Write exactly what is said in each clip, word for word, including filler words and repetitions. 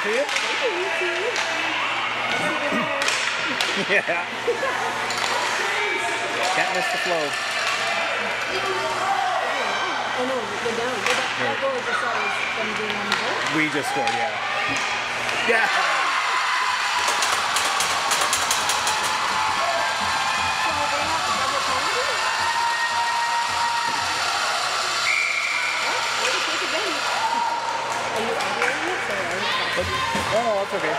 for you. Yeah. Can't miss the flow. Oh no, go down. Go back. That goal just saw was them being on the boat. We just scored, yeah. Yeah. So they have a double penalty? What? Way to take advantage. Are you arguing this or are you talking? Oh, no, that's okay.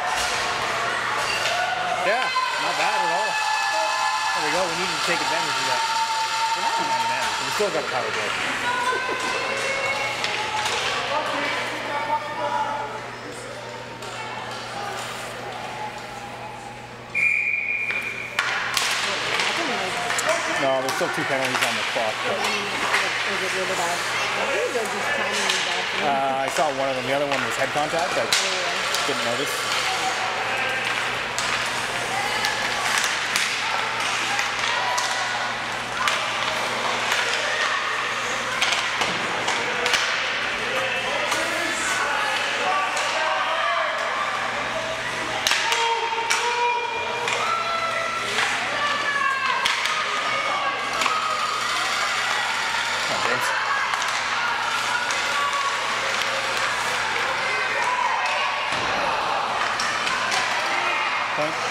Yeah, not bad at all. There we go. We needed to take advantage of that. ninety man. So we still got a power play. No, there's still two penalties on the clock. But, Was it really bad? Or just timing bad? uh, I saw one of them. The other one was head contact. I didn't notice. Point.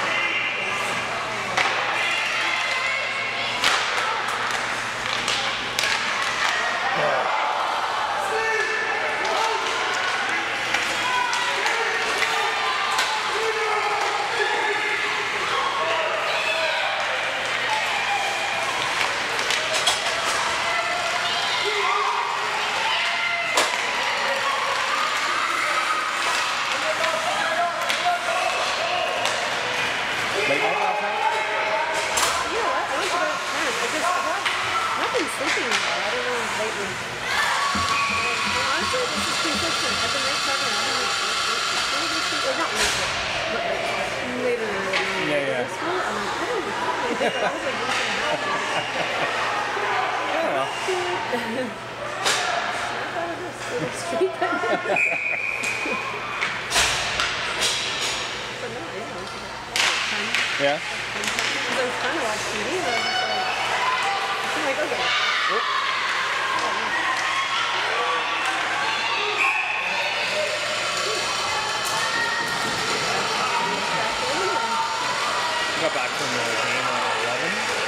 Late night last night? Yeah, what? I went to bed at ten. I just, I've been sleeping well. I don't know lately. Well, honestly, this is consistent. I've been night seven. I've been like, maybe sleep, or not late, but like, later than later. Yeah, yeah. This one, I'm like, I don't know. I was like, what's going to happen? Yeah, well. Snap out of this little streak. But no, yeah, I was like, Yeah? because I was trying to watch T V, and I was just like, I'm like, okay. Oop. Got back from the game at eleven.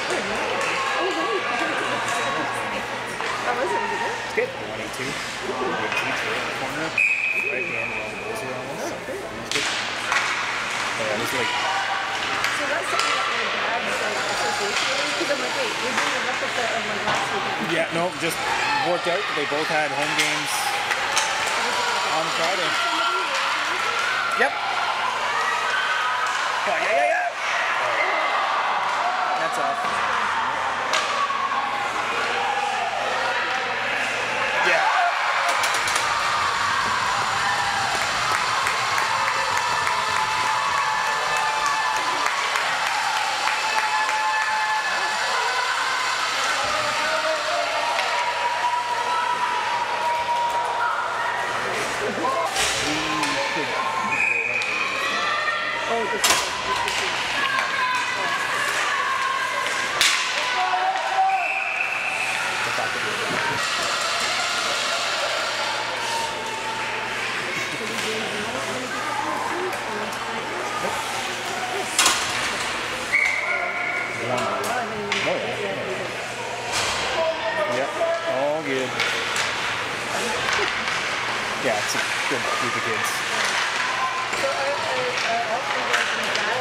How was it? Was it good? It's good. one eighty-two. Good teacher in the corner. Right at the end of all the goals around us. So, it was good. But yeah, it was like, So that's something that my dad's like association with, because I'm like, wait, you're doing a replica of like last weekend. yeah, no, just worked out. They both had home games on Friday. Yep. Oh, yeah, yeah, yeah. That's off. Yeah. Oh, this is this is The fact that we're there. One. Oh, yeah. Yep. All good. Yeah, it's a good group of kids. So are, are, are all three guys in the dad?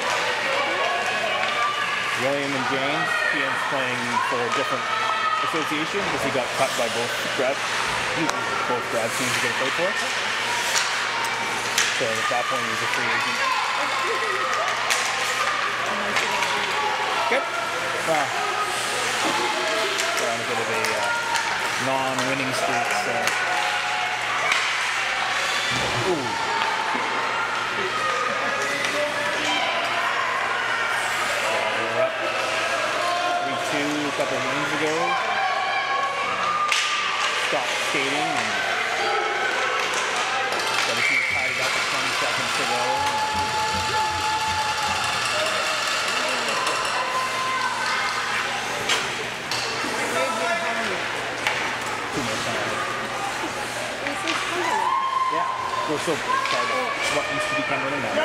William and James, Ian's playing for a different association because he got cut by both grad, both grad teams he could play for. So at that point he was a free agent. Good. Well, we're on a bit of a uh, non-winning streak, so. Ooh. A couple of games ago, stopped skating and got to see tied it up at still part of what used to be Cumberland now.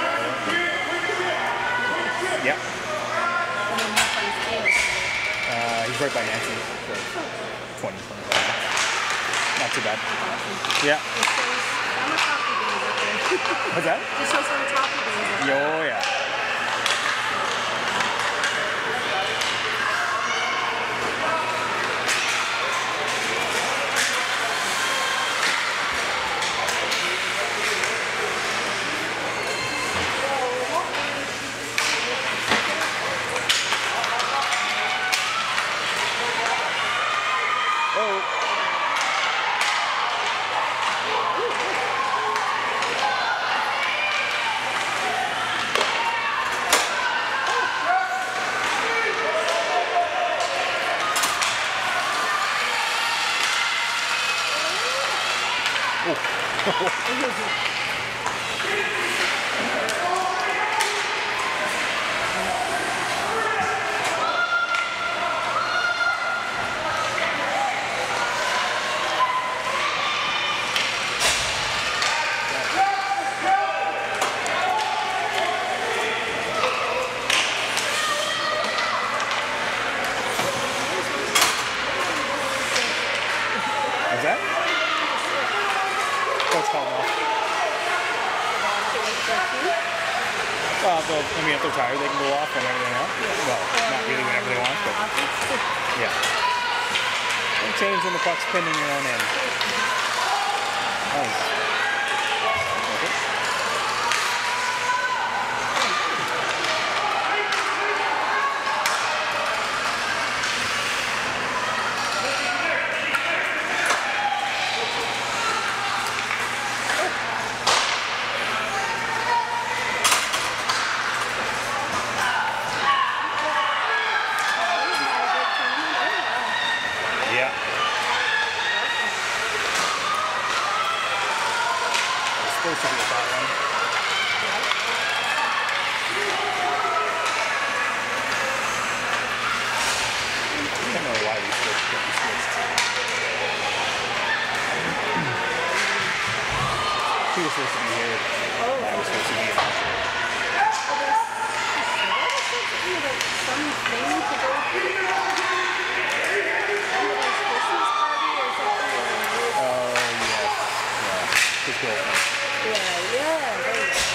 Yep. And then how far is Taylor? Uh, he's right by Nancy. So twenty, twenty-five. Not too bad. Yeah. It shows summer coffee days up there. What's that? It shows summer coffee days up there. Yo, yeah. Is that? Oh, it's called off. Well, they'll, I mean, if they're tired, they can go off whenever they want. Well, not really whenever they want, but yeah. And change when the puck's pinning your own end. Nice. Okay. Yeah. It's supposed to be a bad one. I don't know why we switched, but we switched. She was supposed to be here. I was supposed to be in the Something to go to. Christmas party or something. Oh, yes. Yeah. His girlfriend. Yeah, yeah, there you go.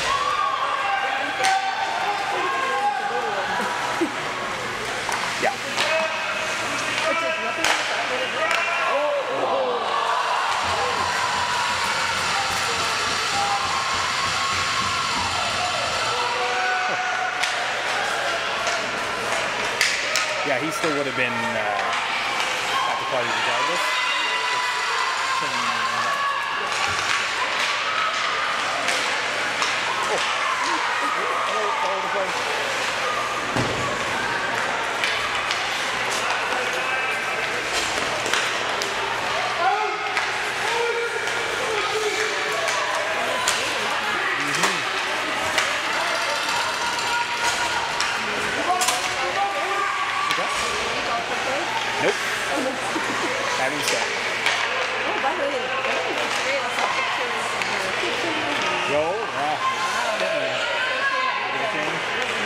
Yeah. Which is nothing like that, but it is. Yeah, he still would have been uh, at the party regardless. Oh. Oh, all over the place. Nope. Haven't started. Oh, by the way, everything looks great. I saw pictures of the kitchen. Yo, yeah. Get a change.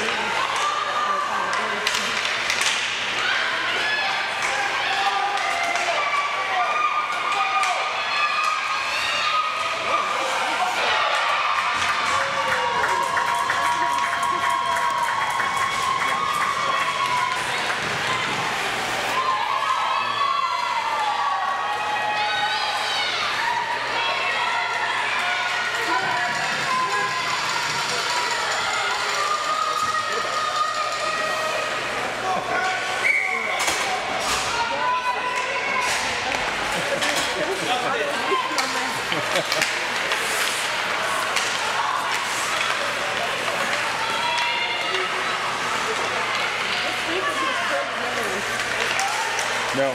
No.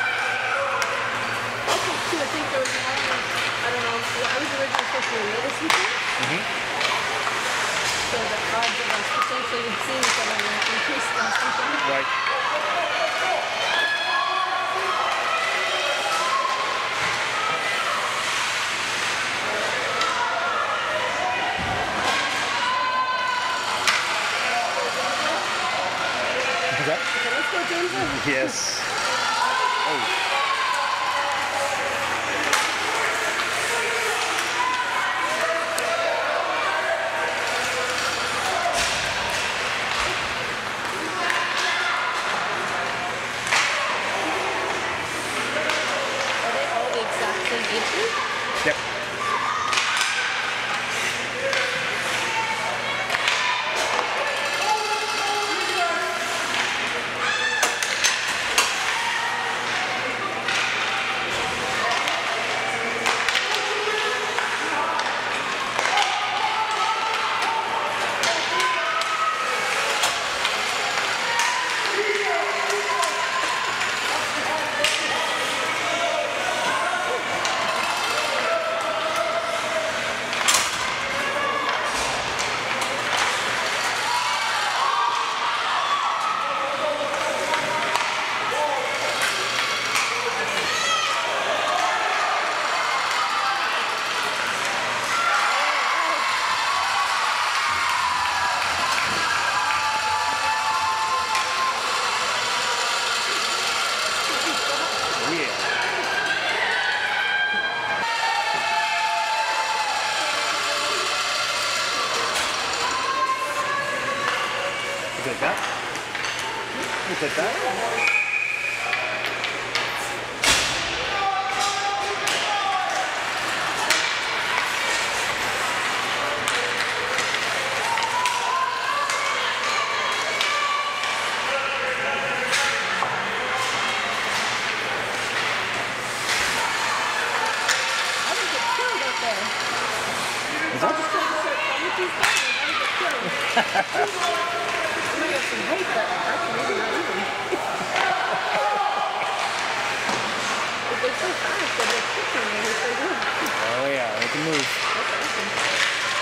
I think there was one, I don't know, I was originally supposed to be Mm-hmm. So the odds of us potentially seeing each other will increase or something. Right. Is that? Okay, let's go, James. Yes. Oh. Are they all the exact same age group? Yep. You take that? You take that? I think it's killed out there. Is I'll that? just try to start calling these guys. I get killed. I'm gonna get some hate, but actually maybe not even. But they're so fast that they're kicking me. They're so good. Oh yeah, they can move. That's awesome.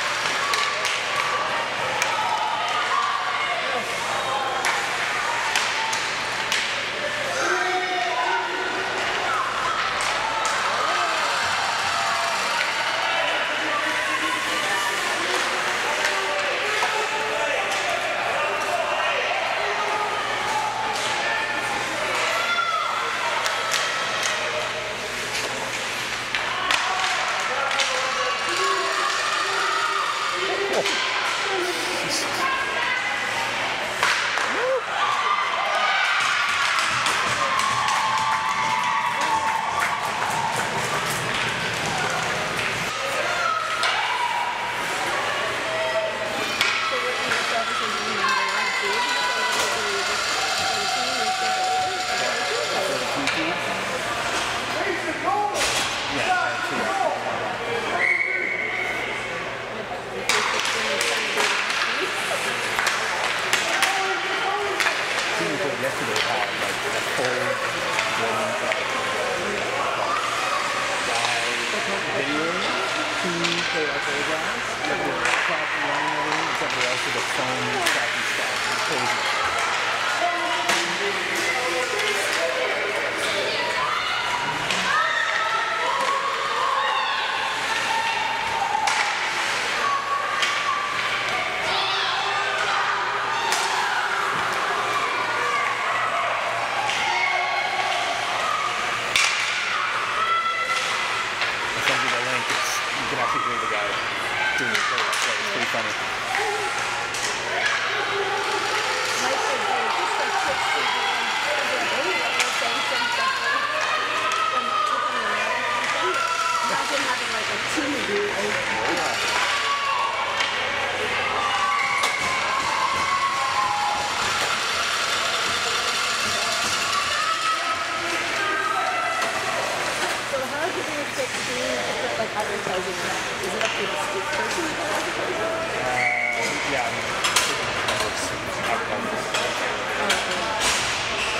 Yesterday had like a full one video to play like those guys. Like the laptop running everything, except for also the phone tracking stuff. It's crazy. You can actually hear the guy doing the play. It's pretty funny. Imagine having like a team of you. So how do they expect to put like advertising? Is it up to the state person? Uh, yeah, I mean, numbers, advertising.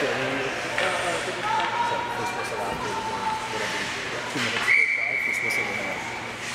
So first whistle after the game, whatever you do, two minutes goes by, first whistle in a minute.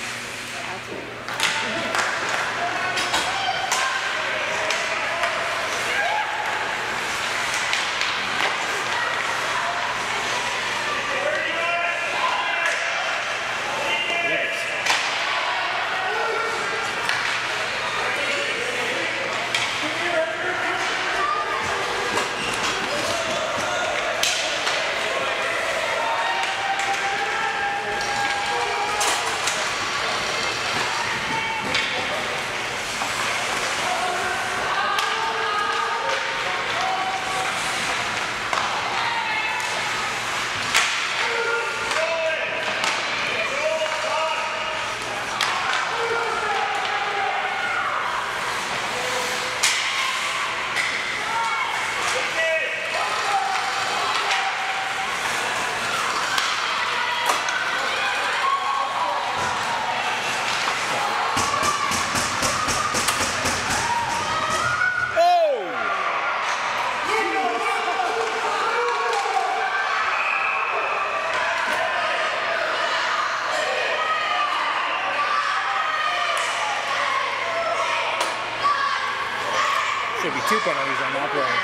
Should be two penalties on that play.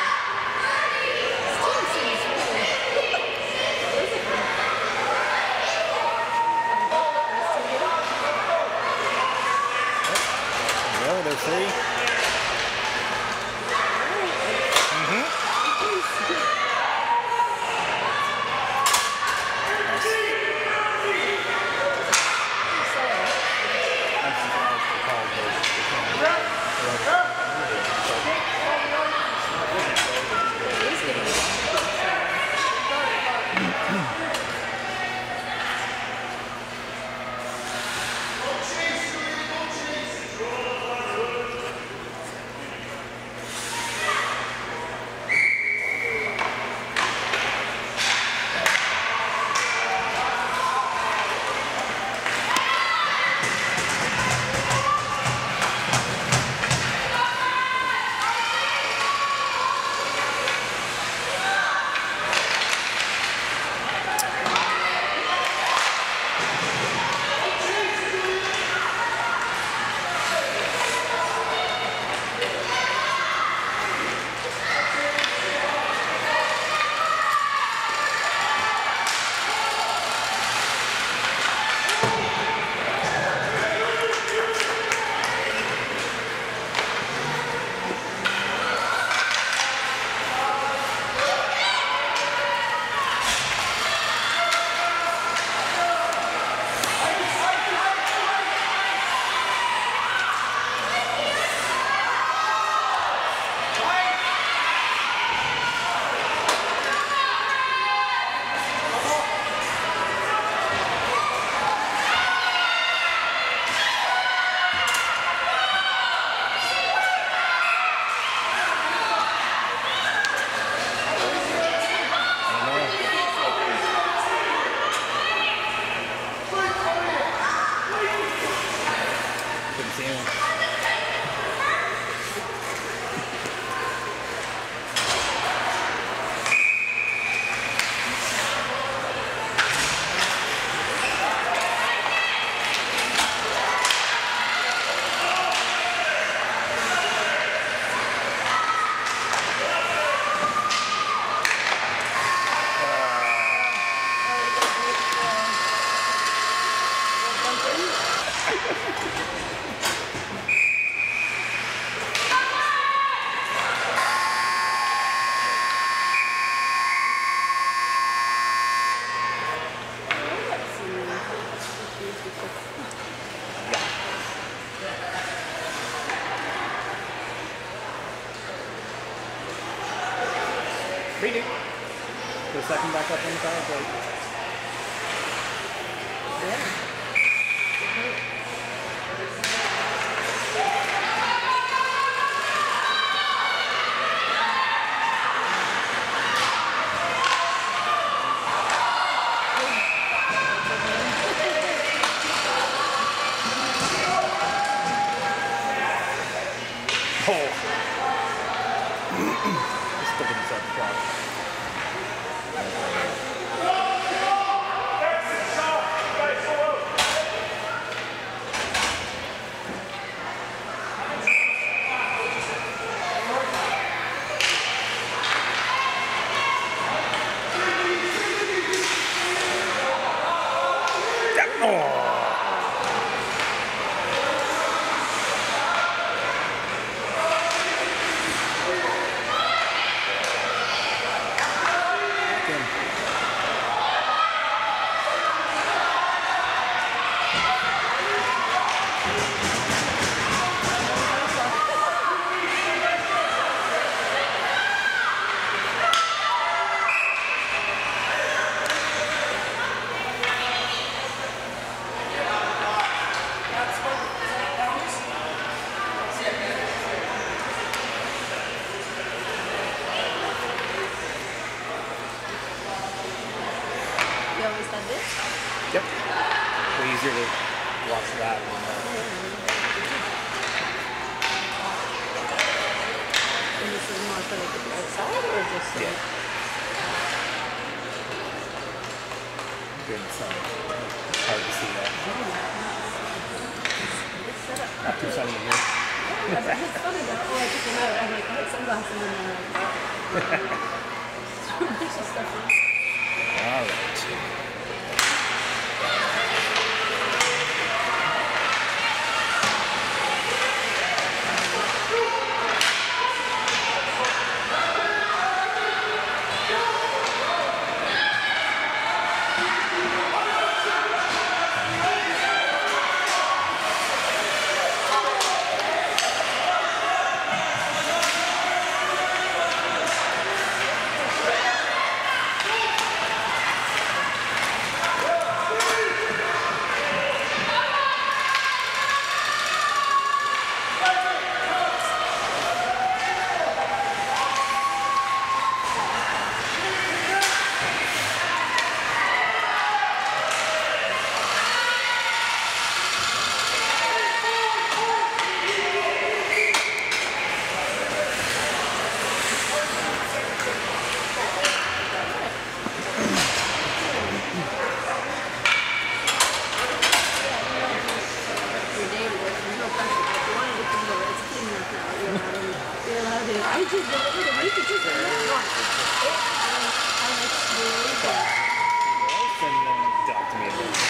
Well, they're free. Mm-hmm. Redo. Put a second back up on the power plate. Yeah. Oh. Still didn't start the clock. have this? Yep. Way easier to watch that than that. And this is more for like the outside or just like... Yeah. Good in the sun. It's hard to see that. Good setup. Not too sunny in here. It's funny though. Oh, I took them out. I'm like, I had sunglasses in there. There's some stuff in. All right. I just delivered it. You could just deliver it. I like really bad. And then talk to me about it.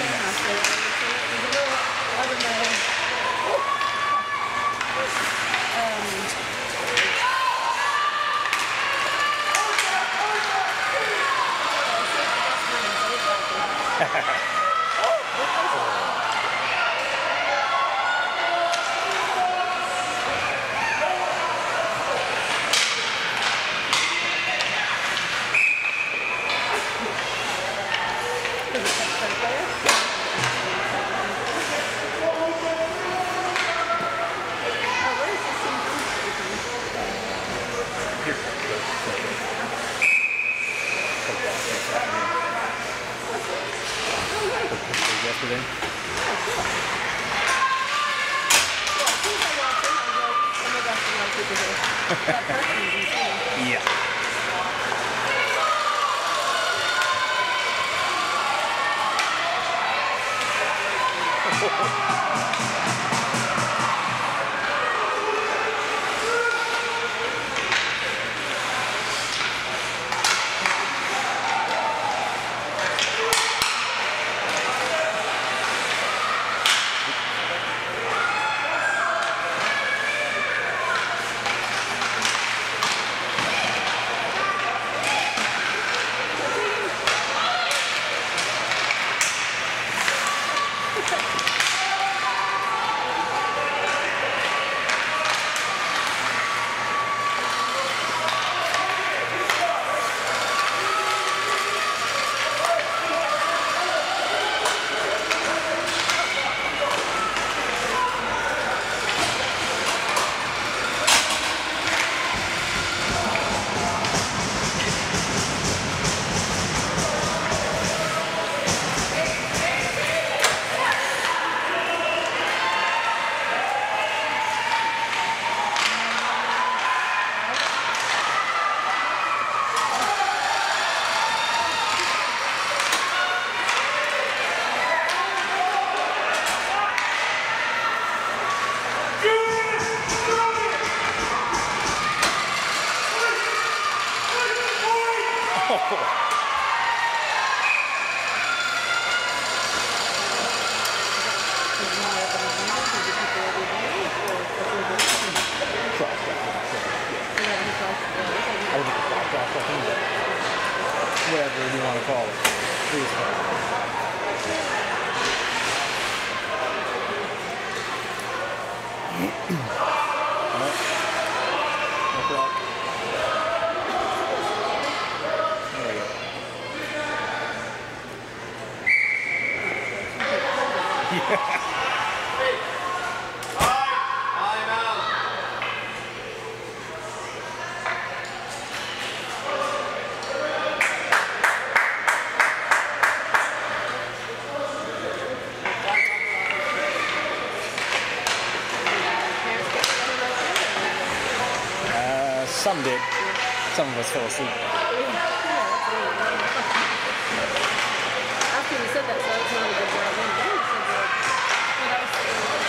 Yesterday. Yeah. Whatever you want to call it. Please call it. No problem. There we go. Yeah. Some of us fell asleep. Yeah, that's really good. After you said that, so that's not a good job. I know you said that. But that was so good.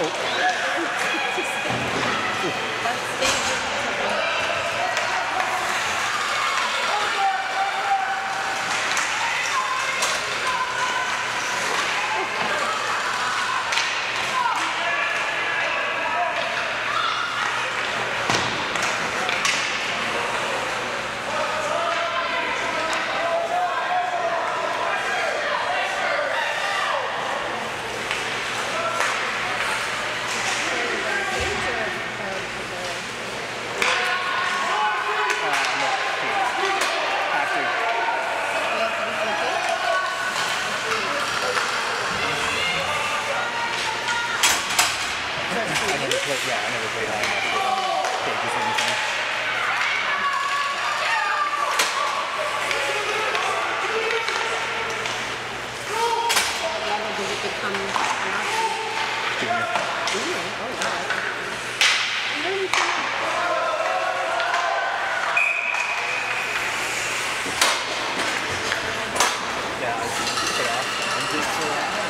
That's dangerous. I never played, yeah, I never played high enough for cages or anything. What level did it become an option? Junior. Junior? Oh, wow. And then you can- Yeah, I just put off and did for a while.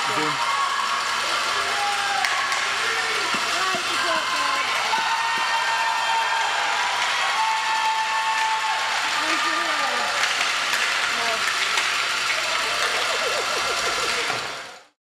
Zoom.